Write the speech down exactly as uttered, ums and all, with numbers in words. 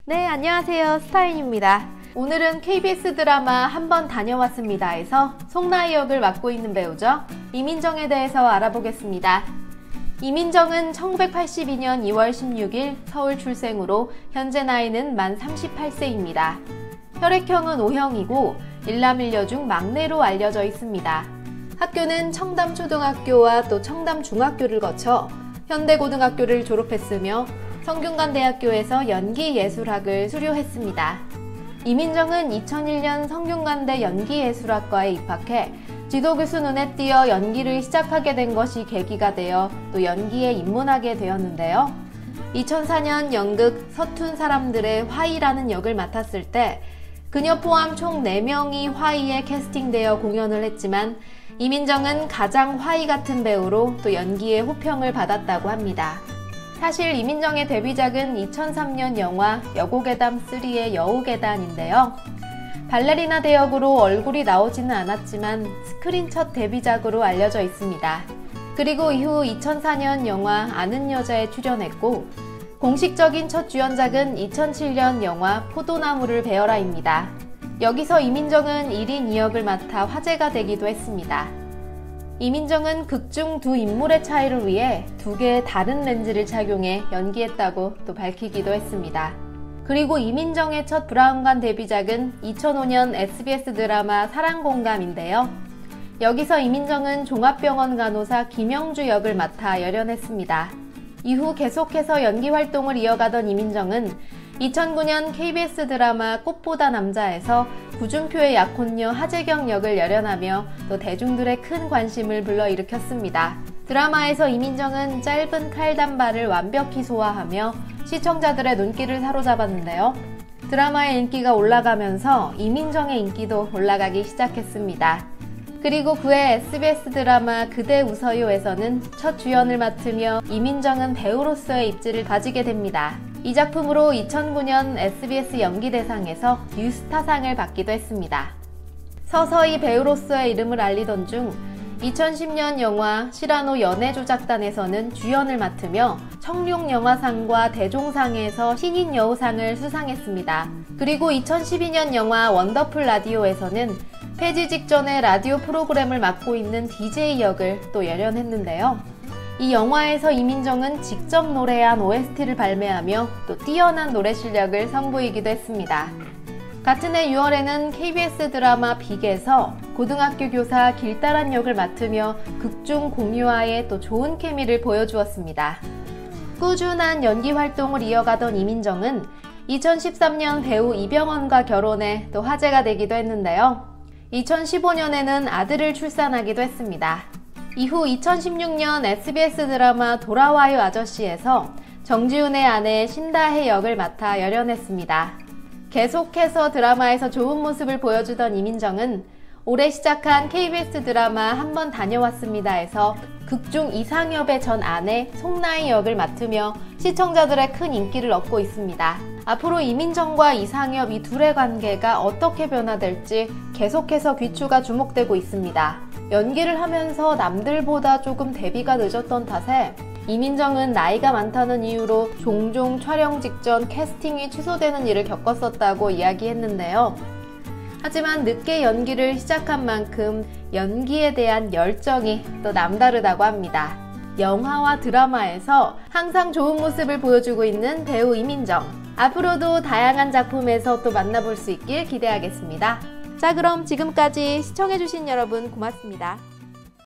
네, 안녕하세요. 스타인입니다. 오늘은 케이비에스 드라마 한번 다녀왔습니다에서 송나희 역을 맡고 있는 배우죠. 이민정에 대해서 알아보겠습니다. 이민정은 천구백팔십이 년 이월 십육일 서울 출생으로 현재 나이는 만 삼십팔 세입니다. 혈액형은 O형이고 일남일녀 중 막내로 알려져 있습니다. 학교는 청담초등학교와 또 청담중학교를 거쳐 현대고등학교를 졸업했으며 성균관대학교에서 연기예술학을 수료했습니다. 이민정은 이천일 년 성균관대 연기예술학과에 입학해 지도교수 눈에 띄어 연기를 시작하게 된 것이 계기가 되어 또 연기에 입문하게 되었는데요. 이천사 년 연극 서툰 사람들의 화이라는 역을 맡았을 때 그녀 포함 총 네 명이 화이에 캐스팅되어 공연을 했지만 이민정은 가장 화이 같은 배우로 또 연기에 호평을 받았다고 합니다. 사실 이민정의 데뷔작은 이천삼 년 영화 여고괴담 삼의 여우괴담인데요. 발레리나 대역으로 얼굴이 나오지는 않았지만 스크린 첫 데뷔작으로 알려져 있습니다. 그리고 이후 이천사 년 영화 아는 여자에 출연했고 공식적인 첫 주연작은 이천칠 년 영화 포도나무를 베어라입니다. 여기서 이민정은 일 인 이 역을 맡아 화제가 되기도 했습니다. 이민정은 극중 두 인물의 차이를 위해 두 개의 다른 렌즈를 착용해 연기했다고 또 밝히기도 했습니다. 그리고 이민정의 첫 브라운관 데뷔작은 이천오 년 에스비에스 드라마 사랑공감인데요. 여기서 이민정은 종합병원 간호사 김영주 역을 맡아 열연했습니다. 이후 계속해서 연기 활동을 이어가던 이민정은 이천구 년 케이비에스 드라마 꽃보다 남자에서 구준표의 약혼녀 하재경 역을 열연하며 또 대중들의 큰 관심을 불러일으켰습니다. 드라마에서 이민정은 짧은 칼단발을 완벽히 소화하며 시청자들의 눈길을 사로잡았는데요. 드라마의 인기가 올라가면서 이민정의 인기도 올라가기 시작했습니다. 그리고 그해 에스비에스 드라마 그대 웃어요에서는 첫 주연을 맡으며 이민정은 배우로서의 입지를 가지게 됩니다. 이 작품으로 이천구 년 에스비에스 연기대상에서 뉴스타상을 받기도 했습니다. 서서히 배우로서의 이름을 알리던 중 이천십 년 영화 시라노 연애조작단에서는 주연을 맡으며 청룡영화상과 대종상에서 신인 여우상을 수상했습니다. 그리고 이천십이 년 영화 원더풀 라디오에서는 폐지 직전에 라디오 프로그램을 맡고 있는 디제이 역을 또 열연했는데요. 이 영화에서 이민정은 직접 노래한 오에스티를 발매하며 또 뛰어난 노래 실력을 선보이기도 했습니다. 같은 해 유월에는 케이비에스 드라마 빅에서 고등학교 교사 길다란 역을 맡으며 극중 공유와의 또 좋은 케미를 보여주었습니다. 꾸준한 연기 활동을 이어가던 이민정은 이천십삼 년 배우 이병헌과 결혼해 또 화제가 되기도 했는데요. 이천십오 년에는 아들을 출산하기도 했습니다. 이후 이천십육 년 에스비에스 드라마 돌아와요 아저씨에서 정지훈의 아내 신다혜 역을 맡아 열연했습니다. 계속해서 드라마에서 좋은 모습을 보여주던 이민정은 올해 시작한 케이비에스 드라마 한번 다녀왔습니다에서 극중 이상엽의 전 아내 송나희 역을 맡으며 시청자들의 큰 인기를 얻고 있습니다. 앞으로 이민정과 이상엽 이 둘의 관계가 어떻게 변화될지 계속해서 귀추가 주목되고 있습니다. 연기를 하면서 남들보다 조금 데뷔가 늦었던 탓에 이민정은 나이가 많다는 이유로 종종 촬영 직전 캐스팅이 취소되는 일을 겪었었다고 이야기했는데요. 하지만 늦게 연기를 시작한 만큼 연기에 대한 열정이 또 남다르다고 합니다. 영화와 드라마에서 항상 좋은 모습을 보여주고 있는 배우 이민정. 앞으로도 다양한 작품에서 또 만나볼 수 있길 기대하겠습니다. 자, 그럼 지금까지 시청해주신 여러분 고맙습니다.